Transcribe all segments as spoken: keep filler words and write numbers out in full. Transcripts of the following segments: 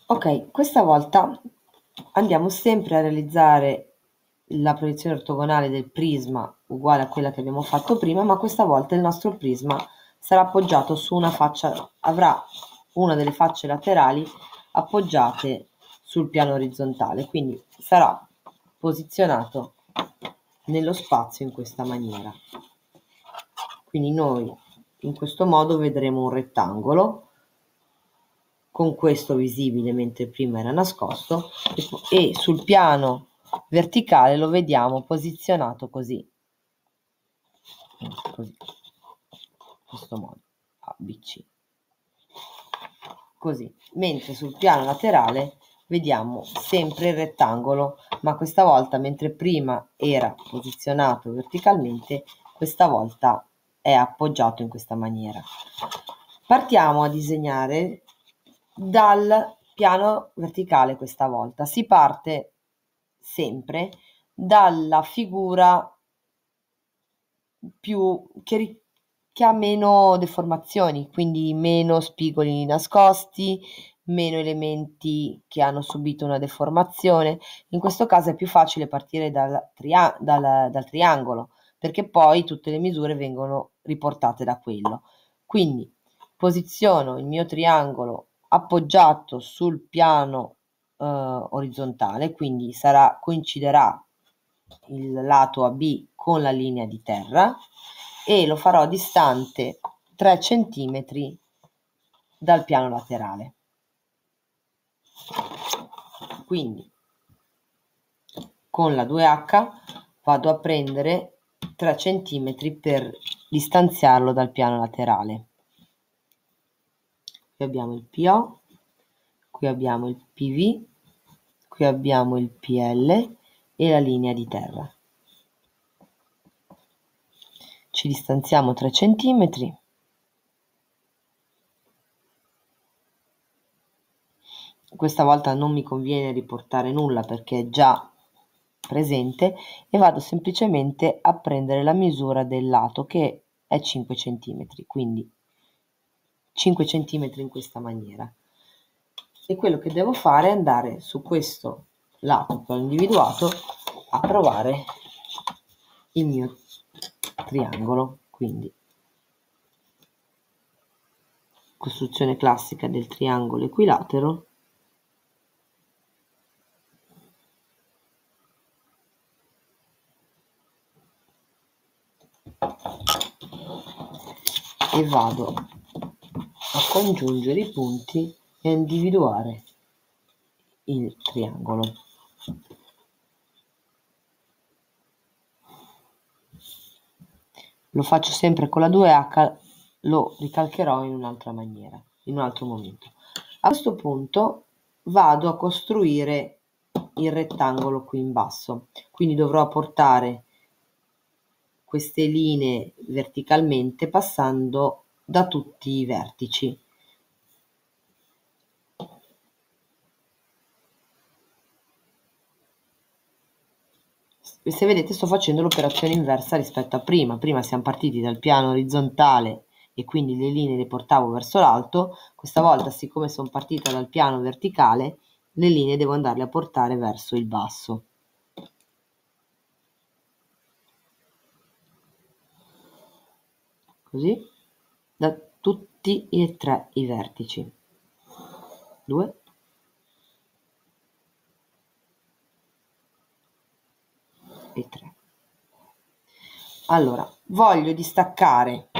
Ok, questa volta andiamo sempre a realizzare la proiezione ortogonale del prisma uguale a quella che abbiamo fatto prima, ma questa volta il nostro prisma sarà appoggiato su una faccia, avrà una delle facce laterali appoggiate sul piano orizzontale, quindi sarà posizionato nello spazio in questa maniera. Quindi noi in questo modo vedremo un rettangolo con questo visibile mentre prima era nascosto e, e sul piano verticale lo vediamo posizionato così, così, in questo modo, A, B, C, così, mentre sul piano laterale vediamo sempre il rettangolo, ma questa volta mentre prima era posizionato verticalmente, questa volta è appoggiato in questa maniera. Partiamo a disegnare dal piano verticale questa volta. Si parte sempre dalla figura più che, che ha meno deformazioni, quindi meno spigoli nascosti, meno elementi che hanno subito una deformazione. In questo caso è più facile partire dal, tria- dal, dal triangolo, perché poi tutte le misure vengono riportate da quello. Quindi posiziono il mio triangolo appoggiato sul piano eh, orizzontale, quindi sarà, coinciderà il lato A B con la linea di terra e lo farò distante tre centimetri dal piano laterale. Quindi con la due acca vado a prendere tre centimetri per distanziarlo dal piano laterale. Qui abbiamo il P O, qui abbiamo il P V, qui abbiamo il P L e la linea di terra. Ci distanziamo tre centimetri. Questa volta non mi conviene riportare nulla perché è già presente e vado semplicemente a prendere la misura del lato che è cinque centimetri, quindi cinque centimetri in questa maniera. E quello che devo fare è andare su questo lato che ho individuato a provare il mio triangolo, quindi costruzione classica del triangolo equilatero. E vado a congiungere i punti e a individuare il triangolo. Lo faccio sempre con la due acca, lo ricalcherò in un'altra maniera, in un altro momento. A questo punto vado a costruire il rettangolo qui in basso, quindi dovrò portare queste linee verticalmente passando da tutti i vertici. Se vedete sto facendo l'operazione inversa rispetto a prima. Prima siamo partiti dal piano orizzontale e quindi le linee le portavo verso l'alto. Questa volta, siccome sono partita dal piano verticale, le linee devo andarle a portare verso il basso. Così, da tutti e tre i vertici. Due. E tre. Allora, voglio distaccare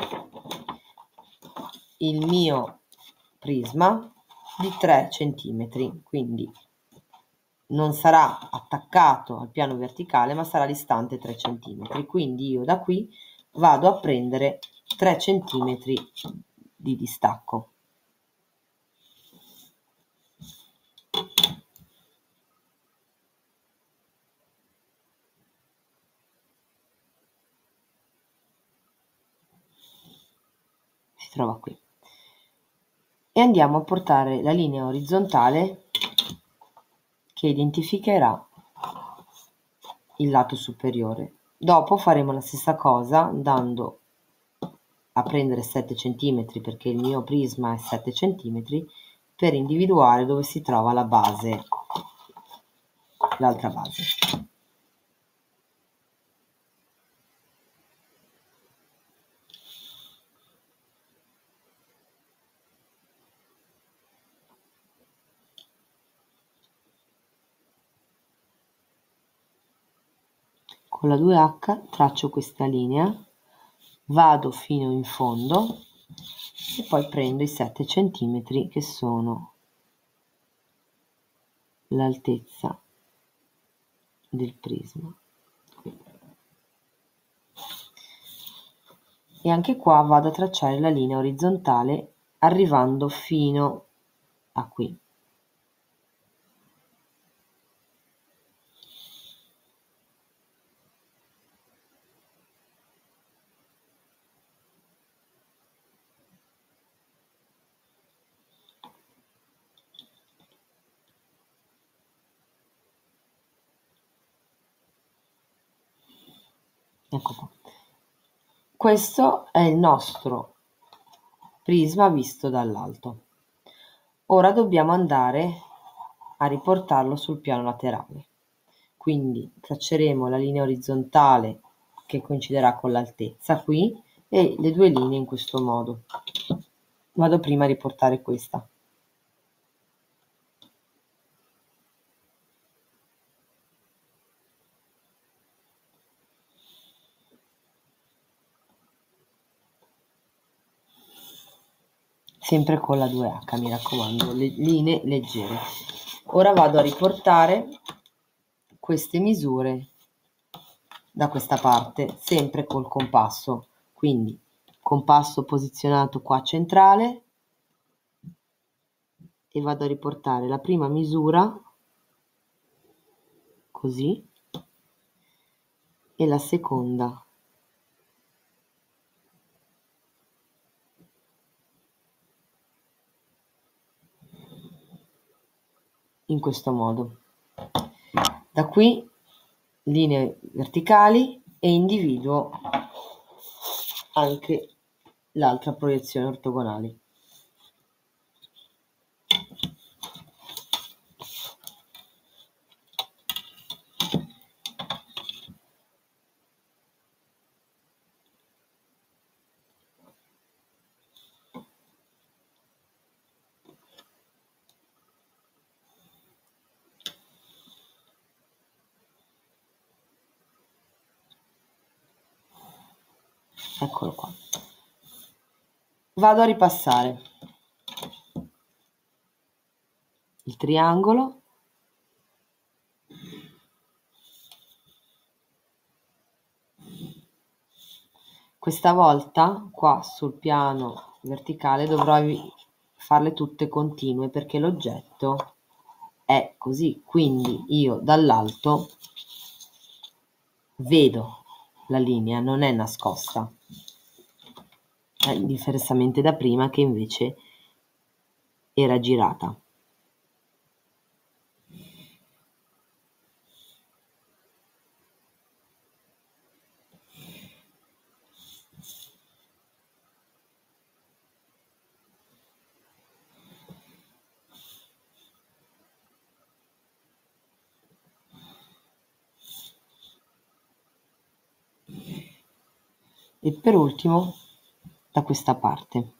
il mio prisma di tre centimetri, quindi non sarà attaccato al piano verticale ma sarà distante tre centimetri, quindi io da qui vado a prendere tre centimetri di distacco. Si trova qui. E andiamo a portare la linea orizzontale che identificherà il lato superiore. Dopo faremo la stessa cosa andando a prendere sette centimetri perché il mio prisma è sette centimetri per individuare dove si trova la base, l'altra base. Con la due acca traccio questa linea, vado fino in fondo e poi prendo i sette centimetri che sono l'altezza del prisma. E anche qua vado a tracciare la linea orizzontale arrivando fino a qui. Ecco qua. Questo è il nostro prisma visto dall'alto. Ora dobbiamo andare a riportarlo sul piano laterale. Quindi tracceremo la linea orizzontale che coinciderà con l'altezza qui e le due linee in questo modo. Vado prima a riportare questa. Sempre con la due acca, mi raccomando, le linee leggere. Ora vado a riportare queste misure da questa parte, sempre col compasso. Quindi compasso posizionato qua centrale e vado a riportare la prima misura così e la seconda in questo modo. Da qui linee verticali e individuo anche l'altra proiezione ortogonale. Eccolo qua. Vado a ripassare il triangolo, questa volta qua sul piano verticale dovrò farle tutte continue perché l'oggetto è così, quindi io dall'alto vedo la linea, non è nascosta, eh, diversamente da prima che invece era girata. E per ultimo da questa parte.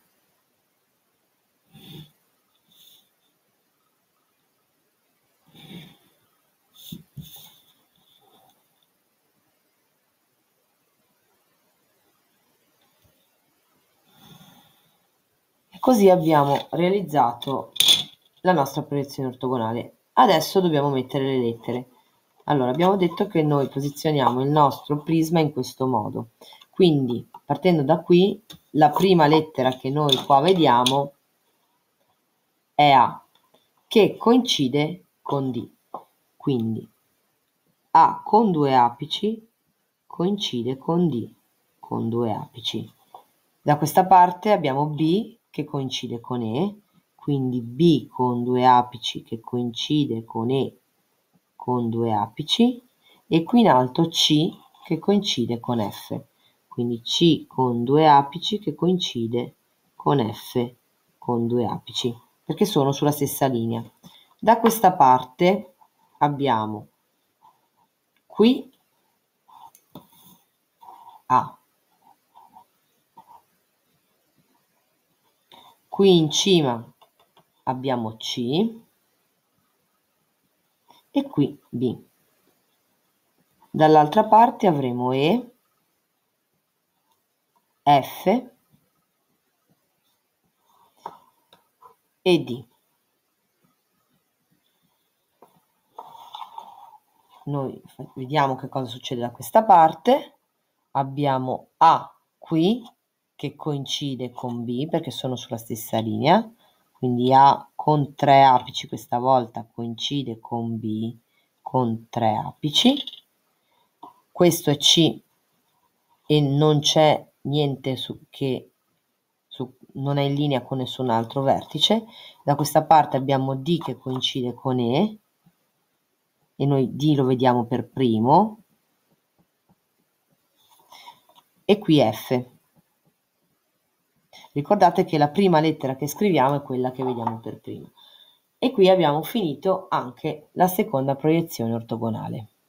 E così abbiamo realizzato la nostra proiezione ortogonale. Adesso dobbiamo mettere le lettere. Allora, abbiamo detto che noi posizioniamo il nostro prisma in questo modo. Quindi, partendo da qui, la prima lettera che noi qua vediamo è A, che coincide con D. Quindi, A con due apici coincide con D con due apici. Da questa parte abbiamo B che coincide con E, quindi B con due apici che coincide con E con due apici, e qui in alto C che coincide con F, quindi C con due apici che coincide con F con due apici. perché sono sulla stessa linea. Da questa parte abbiamo qui A, qui in cima abbiamo C e qui B. Dall'altra parte avremo E, F e D. Noi vediamo che cosa succede da questa parte. Abbiamo A qui che coincide con B perché sono sulla stessa linea, quindi A con tre apici questa volta coincide con B con tre apici. Questo è C e non c'è niente su che su, non è in linea con nessun altro vertice. Da questa parte abbiamo D che coincide con E e noi D lo vediamo per primo, e qui F. Ricordate che la prima lettera che scriviamo è quella che vediamo per prima. E qui abbiamo finito anche la seconda proiezione ortogonale.